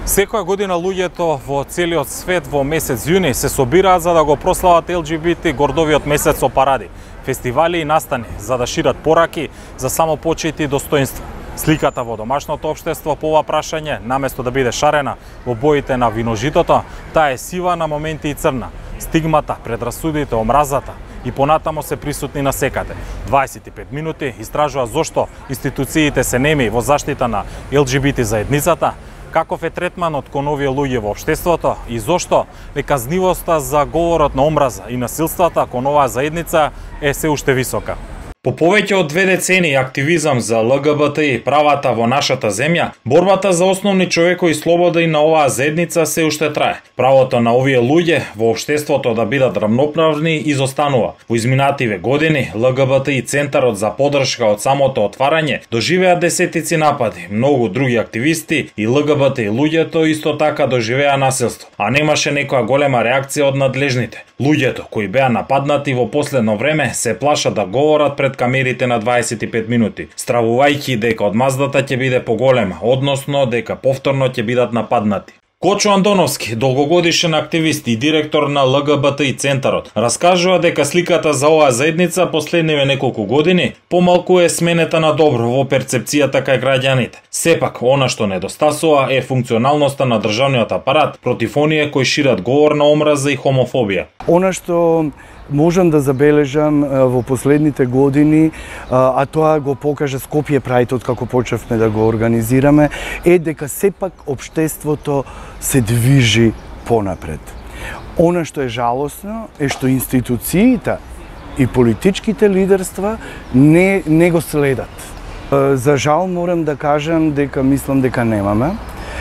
Секоја година луѓето во целиот свет во месец јуни се собираат за да го прослават ЛГБТ гордовиот месец со паради, фестивали и настани, за да шират пораки за самопочит и достоинство. Сликата во домашното општество по ова прашање, наместо да биде шарена во боите на виножитото, таа е сива на моменти и црна. Стигмата, предрасудите, омразата и понатамо се присутни на секаде. 25 минути истражува зошто институциите се неми во заштита на ЛГБТ заедницата, каков е третманот кон овие луѓе во општеството и зошто неказнивоста за говорот на омраза и насилствата кон оваа заедница е се уште висока. По повеќе од 2 децении активизам за ЛГБТ и правата во нашата земја, борбата за основни човекови слободи на оваа заедница се уште трае. Правото на овие луѓе во општеството да бидат рамноправни изостанува. Во изминативе години ЛГБТ и Центарот за поддршка од самото отварање доживеа десетици напади. Многу други активисти и ЛГБТ и луѓето исто така доживеа насилство, а немаше некоја голема реакција од надлежните. Луѓето кои беа нападнати во последно време се плашат да говорат пред камерите на 25 минути, стравувајќи дека одмаздата ќе биде поголема, односно дека повторно ќе бидат нападнати. Кочо Андоновски, долгогодишен активист и директор на ЛГБТ и Центарот, раскажува дека сликата за оваа заедница последниве неколку години помалку е сменета на добро во перцепцијата кај граѓаните. Сепак, она што недостасува е функционалноста на државниот апарат против оние кои шират говор на омраза и хомофобија. Она што можам да забележам во последните години, а тоа го покажа Скопје Прајдот како почнавме да го организираме, е дека сепак општеството се движи понапред. Она што е жалосно е што институциите и политичките лидерства не го следат. За жал морам да кажам дека мислам дека немаме.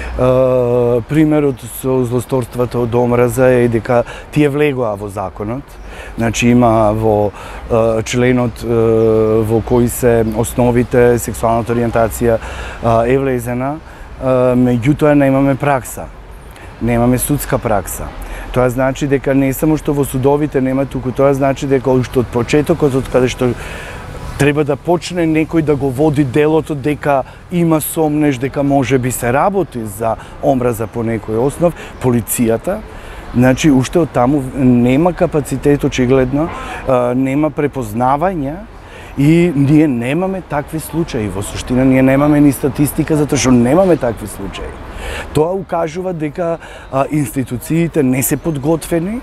Примерот со злосторството од омраза е дека тие влегоа во законот. Значи има во членот во кој се основите сексуалната ориентација е влезена, меѓутоа немаме пракса. Немаме судска пракса. Тоа значи дека не само што во судовите нема, туку тоа значи дека уште од почетокот, од каде што треба да почне некој да го води делото дека има сомнеж дека може би се работи за омраза по некој основ, полицијата, значи уште од таму нема капацитет очигледно, нема препознавање и ние немаме такви случаи. Во суштина ние немаме ни статистика затоа што немаме такви случаи. Тоа укажува дека институциите не се подготвени,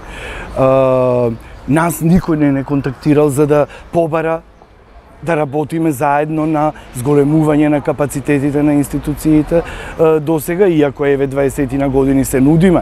нас никој не контактирал за да побара да работиме заедно на зголемување на капацитетите на институциите до сега, иако еве 20 на години се нудиме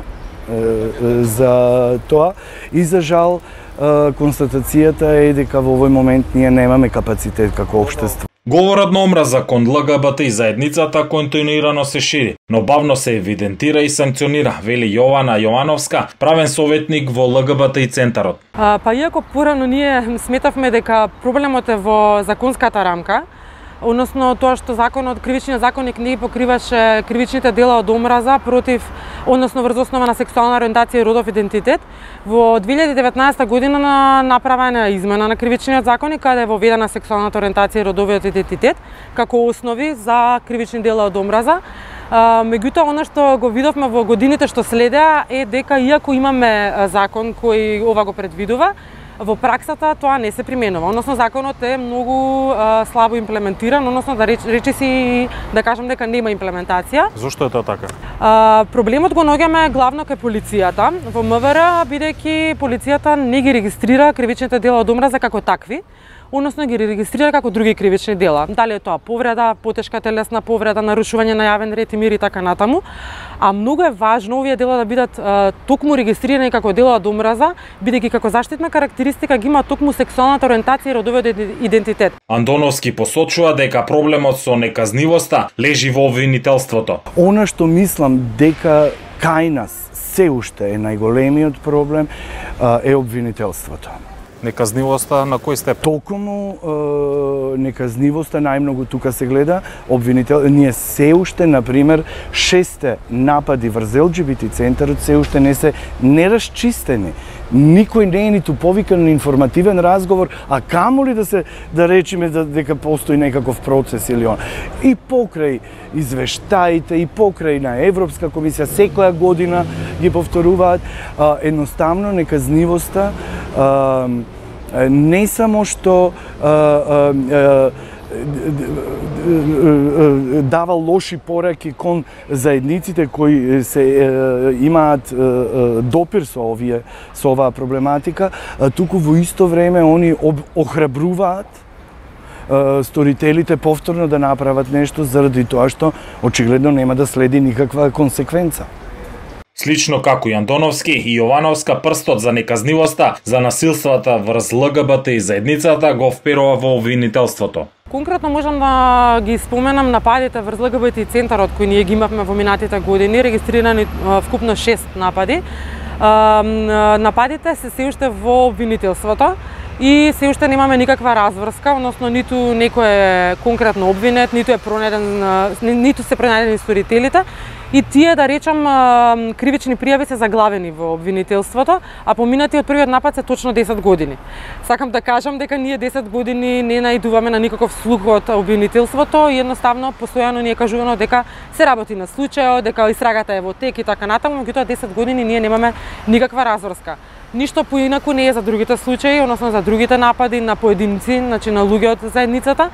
за тоа. И за жал, констатацијата е дека во овој момент ние немаме капацитет како општество. Говорот на омраза кон ЛГБТ и заедницата континуирано се шири, но бавно се евидентира и санкционира, вели Јована Јовановска, правен советник во ЛГБТ и Центарот. Па иако порано ние сметавме дека проблемот е во законската рамка, односно тоа што кривичниот законник не покриваше кривичните дела од омраза против, односно врз основа на сексуална ориентација и родов идентитет. Во 2019 година направена измена на кривичниот законник каде е воведена сексуалната ориентација и родовиот идентитет како основи за кривични дела од омраза. Меѓутоа, она што го видовме во годините што следеа е дека иако имаме закон кој ова го предвидува, во праксата тоа не се применува. Односно законот е многу слабо имплементиран, односно да речиси да кажам дека нема имплементација. Зошто е тоа така? Проблемот го наоѓаме главно кај полицијата во МВР, бидејќи полицијата не ги регистрира кривичните дела од омраза како такви, односно ги регистрира како други кривични дела. Дали е тоа повреда, потешка телесна повреда, нарушување на јавен ред и мир и така натаму. А многу е важно овие дела да бидат токму регистрирани како дела од омраза, бидејќи како заштитна карактеристика ги има токму сексуалната ориентација и родовиот идентитет. Андоновски посочува дека проблемот со неказнивоста лежи во обвинителството. Она што мислам дека кај нас се уште е најголемиот проблем е обвинителството. Неказнивоста на кој степен? Токму неказнивоста најмногу тука се гледа ние се уште, например, 6 напади врз ЛГБТ Центарот се уште не се нерасчистени. Никој не е ниту повикан на информативен разговор, а камоли да речеме дека постои некаков процес или он. И покрај извештаите, и покрај на Европска комисија секоја година ги повторуваат, едноставно неказнивоста не само што дава лоши пораки кон заедниците кои имаат допир со оваа проблематика, туку во исто време они охрабруваат сторителите повторно да направат нешто заради тоа што очигледно нема да следи никаква консеквенца. Слично како и Андоновски и Јовановска, прстот за неказнивоста, за насилствата врз ЛГБТ и заедницата го вперува во обвинителството. Конкретно можам да ги споменам нападите врз ЛГБТ центарот кои ние ги имавме во минатите години, регистрирани вкупно 6 напади. Нападите се уште во обвинителството и се уште немаме никаква разврска, односно ниту некој е конкретно обвинет, ниту се пронајдени сторителите. И тие, да речам, кривични пријави се заглавени во обвинителството, а поминатиот првиот напад се точно 10 години. Сакам да кажам дека ние 10 години не наидуваме на никаков слух од обвинителството и едноставно постојано ни е кажувано дека се работи на случајот, дека истрагата е во тек и така натаму, меѓутоа 10 години ние немаме никаква разврска. Ништо поинаку не е за другите случаи, односно за другите напади на поединци, значи на луѓе од заедницата,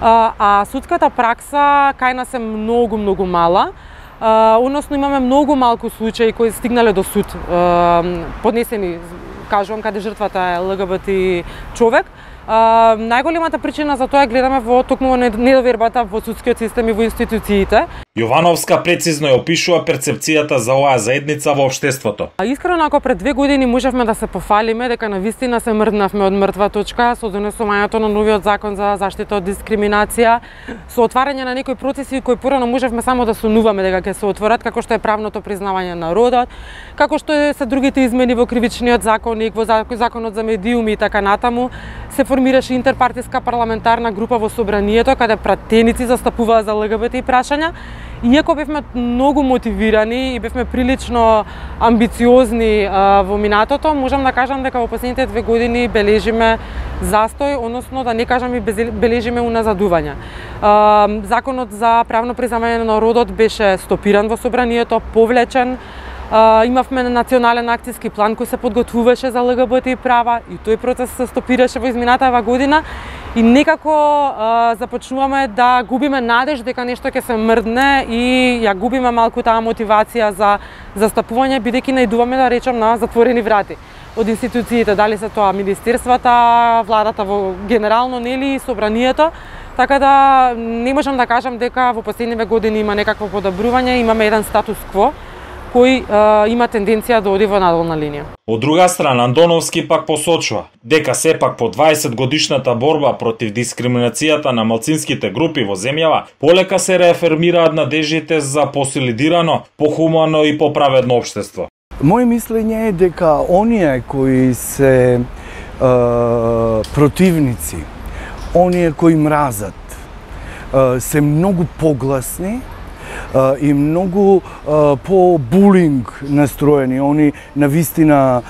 а судската пракса кај нас е многу мала. Односно имаме многу малку случаи кои стигнале до суд, поднесени, кажувам, каде жртвата е ЛГБТ човек. Најголемата причина за тоа гледаме во токму недовербата во судскиот систем и во институциите. Јовановска прецизно ја опишува перцепцијата за оваа заедница во општеството. Искрено, ако пред 2 години можевме да се пофалиме дека навистина се мрднавме од мртва точка со донесувањето на новиот закон за заштита од дискриминација, со отварање на некои процеси кои порано можевме само да сонуваме дека ќе се отворат, како што е правното признавање на родот, како што се другите измени во кривичниот законник, во законот за медиуми и така натаму, се формираше интерпартиска парламентарна група во собранието каде пратеници застапуваа за ЛГБТ прашања. Иако бевме многу мотивирани и бевме прилично амбициозни во минатото, можам да кажам дека во последните 2 години бележиме застој, односно да не кажам и бележиме уназадување. Законот за правно признавање на родот беше стопиран во собранието, повлечен. Имавме национален акцијски план кој се подготвуваше за ЛГБТ права и тој процес се стопираше во изминатава година и некако започнуваме да губиме надеж дека нешто ќе се мрдне и ја губиме малку таа мотивација за застапување, бидејќи наидуваме, да речам, на затворени врати од институциите, дали се тоа министерствата, владата во генерално, нели, собранието. Така да не можам да кажам дека во последниве години има некакво подобрување, имаме еден статус кво кој има тенденција да оди во надолна линија. Од друга страна, Андоновски пак посочува дека сепак по 20 годишната борба против дискриминацијата на малцинските групи во земјава полека се реафирмираат надежите за посолидирано, похумано и поправедно општество. Моје мислење е дека оние кои се противници, оние кои мразат, се многу погласни и многу по-булинг настроени, они навистина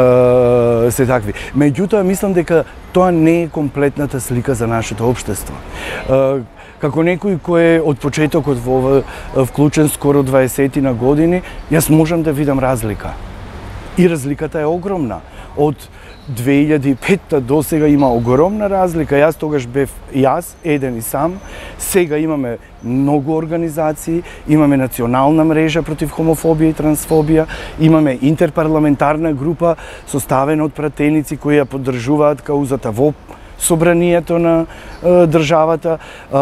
се такви. Меѓутоа, мислам дека тоа не е комплетната слика за нашето општество. Како некој кој е од почетокот вклучен скоро 20 на години, јас можам да видам разлика. И разликата е огромна. Од 2005 до сега има огромна разлика. Јас тогаш бев еден и сам. Сега имаме многу организации, имаме национална мрежа против хомофобија и трансфобија, имаме интерпарламентарна група составена од пратеници кои ја поддржуваат каузата во собранието на државата.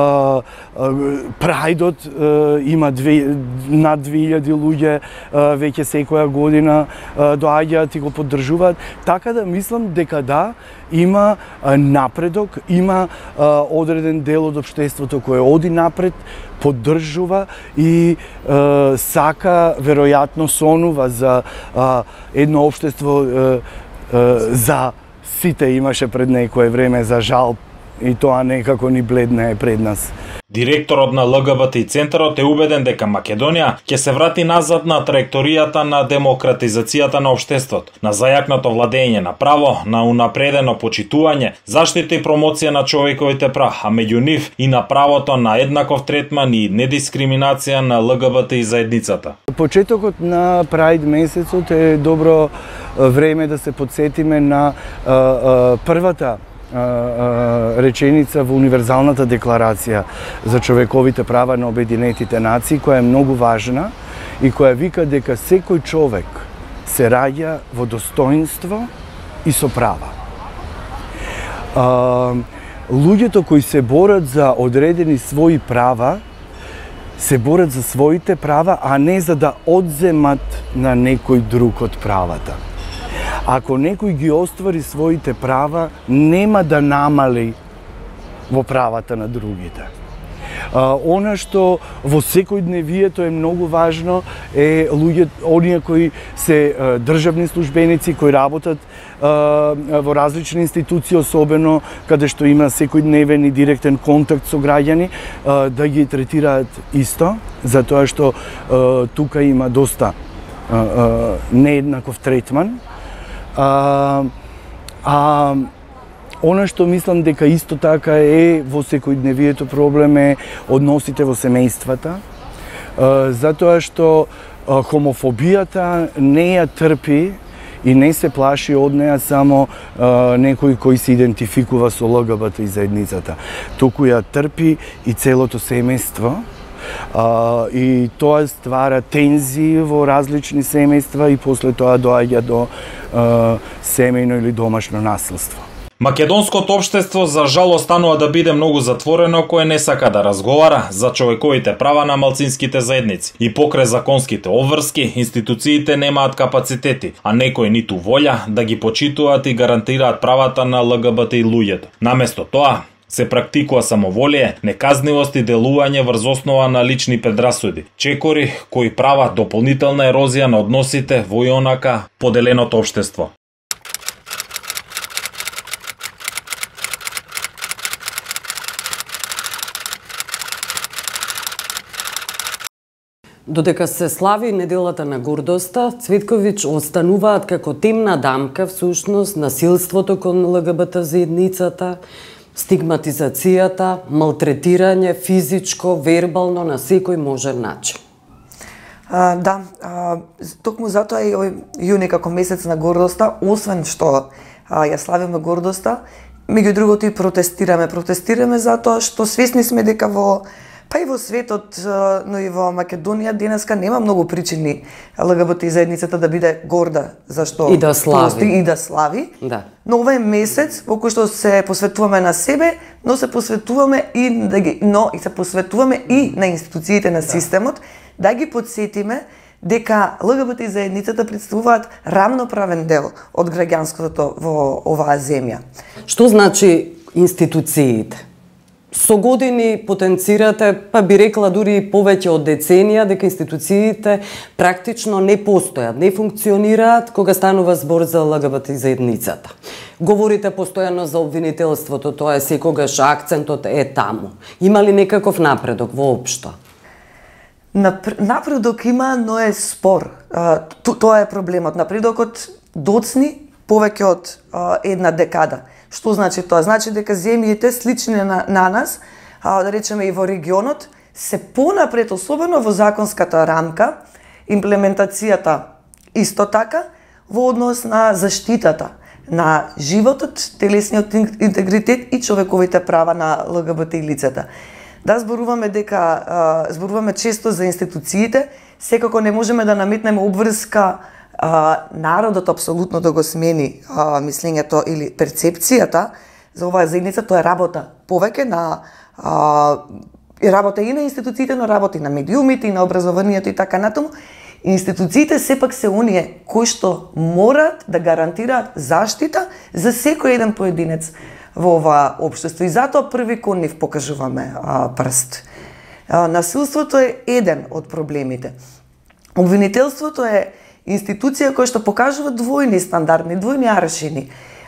Прајдот има над 2000 луѓе веќе секоја година доаѓаат и го поддржуваат. Така да мислам дека да, има напредок, има одреден дел од општеството кој оди напред, поддржува и сака, веројатно сонува за едно општество за сите, имаше пред некое време, за жал и тоа некако ни бледне пред нас. Директорот на ЛГБТ центарот е убеден дека Македонија ќе се врати назад на траекторијата на демократизацијата на општеството, на зајакнато владење на право, на унапредено почитување, заштита и промоција на човековите права, а меѓу нив и на правото на еднаков третман и недискриминација на ЛГБТ и заедницата. Почетокот на Прајд месецот е добро време да се подсетиме на првата реченица во Универзалната декларација за човековите права на Обединетите нации, која е многу важна и која вика дека секој човек се раѓа во достоинство и со права. Луѓето кои се борат за одредени своји права, се борат за своите права, а не за да одземат на некој друг од правата. Ако некој ги оствари своите права, нема да намали во правата на другите. Она што во секојдневието е многу важно е оние кои се државни службеници, кои работат во различни институции, особено каде што има секојдневен и директен контакт со граѓани, да ги третираат исто, затоа што тука има доста нееднаков третман. Она што мислам дека исто така е во секојдневието проблем е односите во семејствата, затоа што хомофобијата не ја трпи и не се плаши од неа само некој кој се идентификува со ЛГБТ и заедницата, туку ја трпи и целото семејство. И тоа ствара тензии во различни семејства и после тоа доаѓа до семејно или домашно насилство. Македонското општество за жал останува да биде многу затворено, кое не сака да разговара за човековите права на малцинските заедници. И покрај законските обврски, институциите немаат капацитети, а некои ниту волја да ги почитуваат и гарантираат правата на ЛГБТ и луѓето. Наместо тоа, се практикува самоволие, неказнивост и делување врз основа на лични предрасуди, чекори кои прават дополнителна ерозија на односите во ионака поделеното општество. Додека се слави неделата на гордоста, Цветковиќ остануваат како темна дамка всушност насилството кон ЛГБТ заедницата, стигматизацијата, малтретирање физичко, вербално на секој можен начин. Токму затоа и овој јуни како месец на гордоста, освен што ја славиме гордоста, меѓу другото и протестираме. Протестираме затоа што свесни сме дека па и во светот, но и во Македонија денеска нема многу причини ЛГБТ заедницата да биде горда зашто и да слави. Да. Но ова е месец во кој што се посветуваме на себе, но се посветуваме и на институциите на системот, да ги подсетиме дека ЛГБТ заедницата представуваат рамноправен дел од граѓанството во оваа земја. Што значи институциите? Со години потенцирате, па би рекла дури повеќе од деценија, дека институциите практично не постојат, не функционираат кога станува збор за ЛГБТ заедницата. Говорите постојано за обвинителството, тоа е секогаш акцентот е таму. Има ли некаков напредок воопшто? Напредок има, но е спор. Тоа е проблемот. Напредокот доцни повеќе од една декада. Што значи тоа? Значи дека земјите слични на нас, да речеме и во регионот, се понапред, особено во законската рамка, имплементацијата исто така, во однос на заштитата на животот, телесниот интегритет и човековите права на ЛГБТ лицата. Да, зборуваме често за институциите, секако не можеме да наметнеме обврска народот апсолутно да го смени мислењето или перцепцијата за оваа заедница. Тоа е работа повеќе на работа и на институциите, но работа и на медиумите, и на образованието и така натаму. Институциите сепак се оние кои што морат да гарантираат заштита за секој еден поединец во оваа општество. И затоа први кон нив покажуваме прст. Насилството е еден од проблемите. Обвинителството е институција која што покажува двојни стандарди, двојни аршини.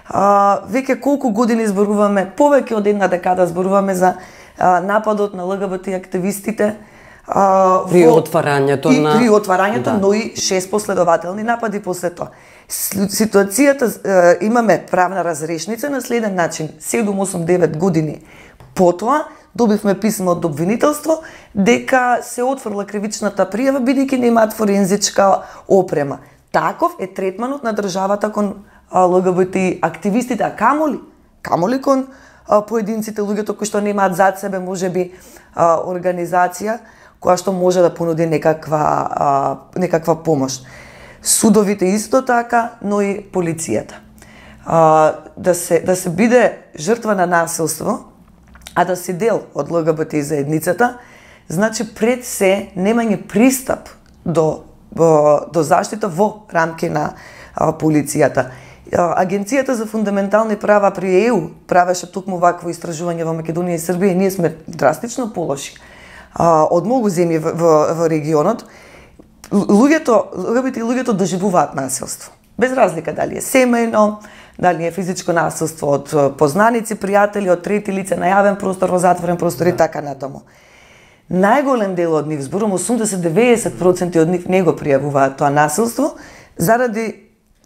Веќе колку години зборуваме, повеќе од една декада зборуваме за нападот на ЛГБТ активистите, при отварањето, но и 6 последователни напади после тоа. Ситуацијата, имаме правна разрешница на следен начин. 7, 8, 9 години потоа добивме писмо од обвинителство дека се отфрла кривичната пријава бидејќи немаат форензичка опрема. Таков е третманот на државата кон ЛГБТ активистите, а камоли кон поединците, луѓето кои што немаат зад себе можеби организација која што може да понуди некаква помош. Судовите исто така, но и полицијата. Да се биде жртва на насилство, а да се дел од ЛГБТ заедницата, значи пред се немање пристап до заштита во рамки на полицијата. Агенцијата за фундаментални права при ЕУ правеше токму вакво истражување во Македонија и Србија и ние сме драстично полоши од многу земји во регионот. Луѓето доживуваат насилство. Без разлика дали е семејно, дали е физичко насилство од познаници, пријатели, од трети лица на јавен простор, во затворен простор и така натаму. Најголем дел од нив, зборум 80-90% од нив не го пријавуваат тоа насилство заради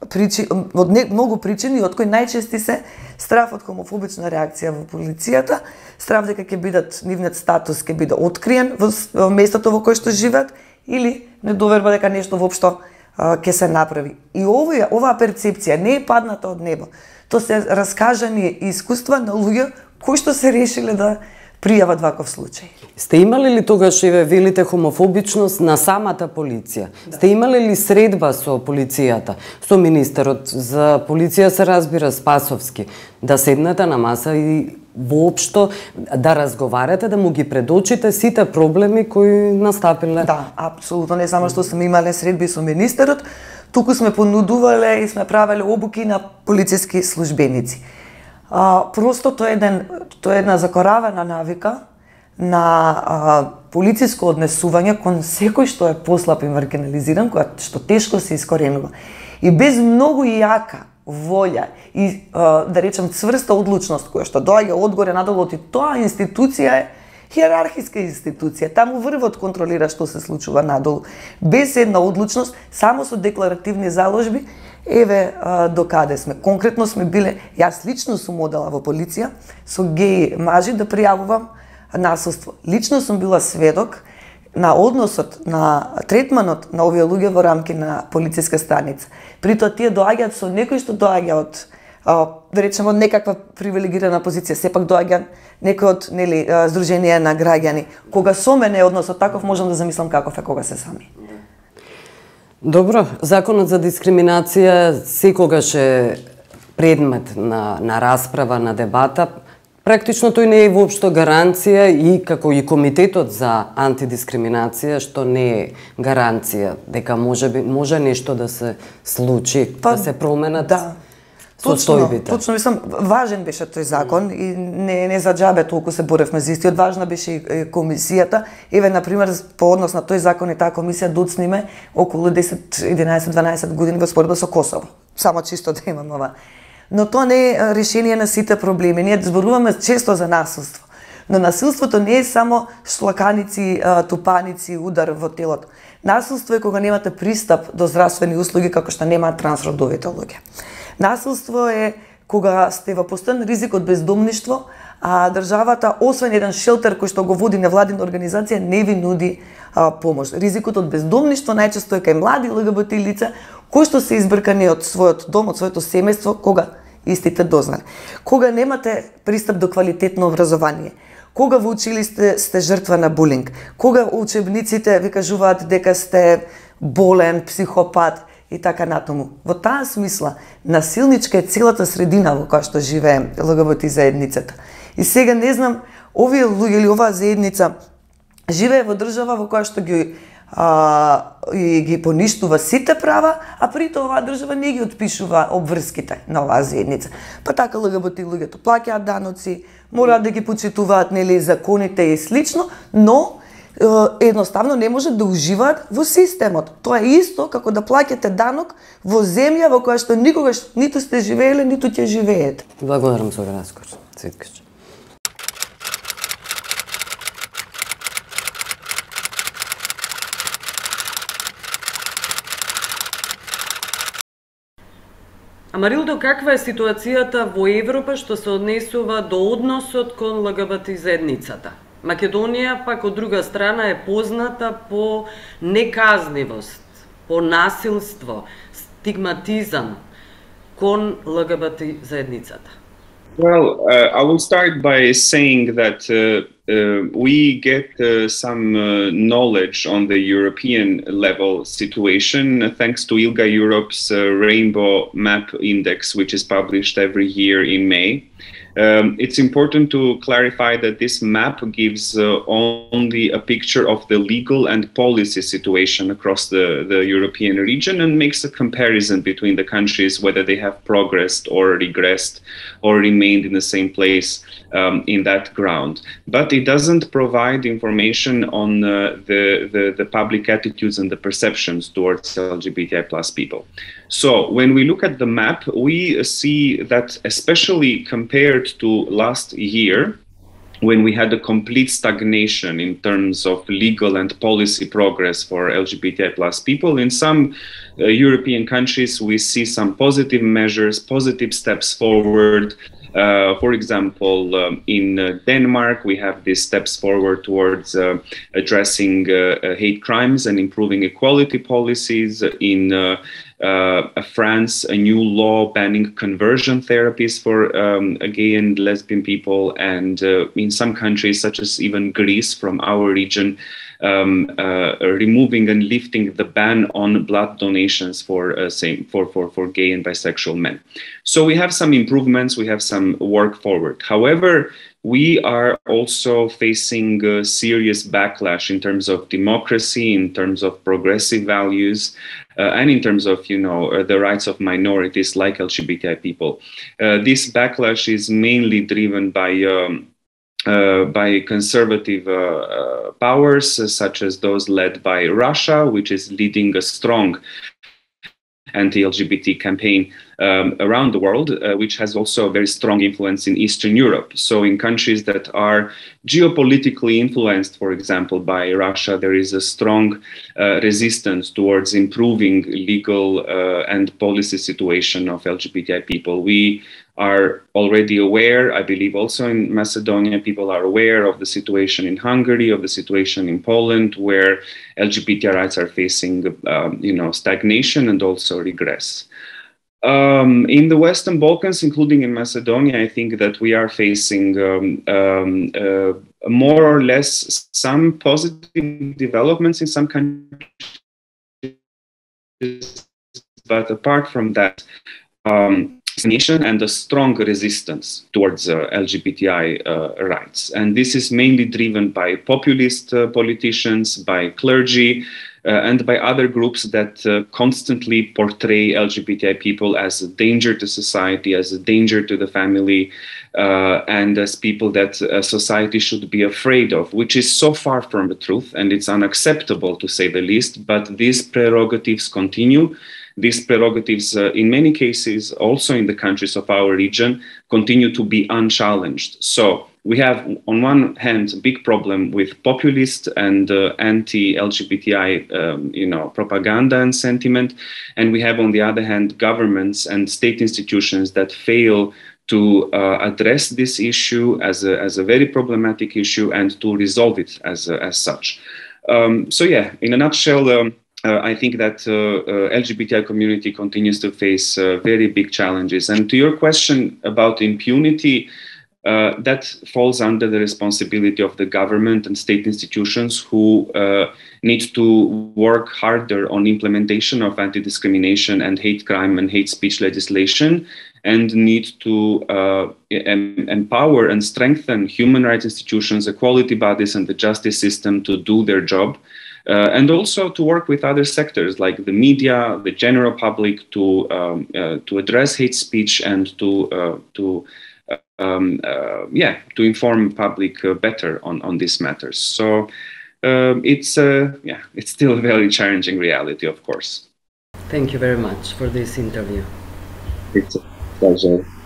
многу причини, од кои најчести се страв од хомофобична реакција во полицијата, страв дека ќе бидат нивниот статус ќе биде откриен во местото во кое што живеат или недоверба дека нешто воопшто ќе се направи. И оваа перцепција не е падната од небо. Тоа се раскажани искуства на луѓе кои што се решиле да пријават ваков случај. Сте имали ли тогаш, велите, хомофобичност на самата полиција? Да. Сте имали ли средба со полицијата, со министерот за полиција се разбира Спасовски, да седнете на маса и воопшто да разговарате, да му ги предочите сите проблеми кои настапиле? Да, апсолутно, не само што сме имале средби со министерот, туку сме понудувале и сме правеле обуки на полициски службеници. Просто тоа е една закоравена навика на полициско однесување кон секој што е послаб и маргинализиран, што тешко се искоренува. И без многу јака волја и, да речем, цврста одлучност која што доаѓа одгоре надолу, и тоа институција е хиерархиска институција. Таму врвот контролира што се случува надолу. Без една одлучност, само со декларативни заложби, еве докаде сме. Конкретно сме биле, јас лично сум одела во полиција со геи мажи да пријавувам насилство. Лично сум била сведок на односот, на третманот на овие луѓе во рамки на полициска станица. Притоа тие доаѓаат со некој што доаѓа од, да речеме, од некаква привилегирана позиција, сепак доаѓа некој од здружение на граѓани. Кога со мене е односот таков, можам да замислам каков е кога се сами. Добро, законот за дискриминација секогаш е предмет на расправа, на дебата. Практично тој не е воопшто гаранција и како и комитетот за антидискриминација што не е гаранција дека може нешто да се случи, да се променат состојбите. Точно, мислам, важен беше тој закон и не за џабе толку се боревме за истиот, важна беше и комисијата. Еве, например, по однос на тој закон и таа комисија доцниме околу 10, 11, 12 години во споредба со Косово. Само чисто да имам ова. Но тоа не е решение на сите проблеми. Ние зборуваме често за насилство. Но насилството не е само шлаканици, тупаници, удар во телото. Насилство е кога немате пристап до здравствени услуги како што немаат трансродовите луѓе. Насилство е кога сте во постојан ризик од бездомништво, а државата, освен еден шелтер кој што го води невладина организација, не ви нуди помош. Ризикот од бездомништво најчесто е кај млади ЛГБТ лица кои што се избркани од својот дом, од своето семејство, кога истите дознали. Кога немате пристап до квалитетно образование, кога во училиште сте жртва на булинг, кога учебниците ви кажуваат дека сте болен, психопат и така натаму. Во таа смисла, насилничка е целата средина во која што живее ЛГБТ заедницата. И сега не знам, овие луѓе или оваа заедница живее во држава во која што ги поништува сите права, а при тоа оваа држава не ги отпишува обврските на оваа заедница. Па така ЛГБТ луѓето плаќаат даноци, мораат да ги почитуваат законите и слично, но едноставно не може да уживаат во системот. Тоа е исто како да плаќате данок во земја во која што никогаш ниту сте живееле, ниту ќе живеете. Благодарам за разговор, Цветкаш. Амарилдо, каква е ситуацијата во Европа што се однесува до односот кон ЛГБТ заедницата? Македонија, пак од друга страна, е позната по неказнивост, по насилство, стигматизам кон ЛГБТ заедницата. Well, I will start by saying that we get some knowledge on the European level situation thanks to ILGA Europe's Rainbow Map Index, which is published every year in May. It's important to clarify that this map gives only a picture of the legal and policy situation across the European region and makes a comparison between the countries, whether they have progressed or regressed or remained in the same place in that ground. But it doesn't provide information on the public attitudes and the perceptions towards LGBTI plus people. So when we look at the map, we see that, especially compared to last year, when we had a complete stagnation in terms of legal and policy progress for LGBTI plus people, in some European countries we see some positive measures, positive steps forward. For example, in Denmark, we have these steps forward towards addressing hate crimes and improving equality policies. In France, a new law banning conversion therapies for gay and lesbian people, and in some countries, such as even Greece from our region, removing and lifting the ban on blood donations for gay and bisexual men. So we have some improvements, we have some work forward. However, we are also facing serious backlash in terms of democracy, in terms of progressive values, and in terms of, the rights of minorities like LGBTI people. This backlash is mainly driven by conservative powers, such as those led by Russia, which is leading a strong anti-LGBT campaign around the world, which has also a very strong influence in Eastern Europe. So in countries that are geopolitically influenced, for example, by Russia, there is a strong resistance towards improving legal and policy situation of LGBTI people. We are already aware, I believe also in Macedonia, people are aware of the situation in Hungary, of the situation in Poland, where LGBT rights are facing, stagnation and also regress. In the Western Balkans, including in Macedonia, I think that we are facing more or less some positive developments in some countries, but apart from that, and a strong resistance towards LGBTI rights. And this is mainly driven by populist politicians, by clergy, and by other groups that constantly portray LGBTI people as a danger to society, as a danger to the family, and as people that society should be afraid of, which is so far from the truth, and it's unacceptable to say the least, but these prerogatives continue. These prerogatives, in many cases, also in the countries of our region, continue to be unchallenged. So we have, on one hand, a big problem with populist and anti-LGBTI, propaganda and sentiment, and we have, on the other hand, governments and state institutions that fail to address this issue as a very problematic issue and to resolve it as such. So yeah, in a nutshell, I think that LGBTI community continues to face very big challenges. And to your question about impunity, that falls under the responsibility of the government and state institutions who need to work harder on implementation of anti-discrimination and hate crime and hate speech legislation, and need to empower and strengthen human rights institutions, equality bodies, and the justice system to do their job. And also to work with other sectors like the media, the general public, to address hate speech and to inform public better on these matters. So it's still a very challenging reality, of course. Thank you very much for this interview. It's a pleasure.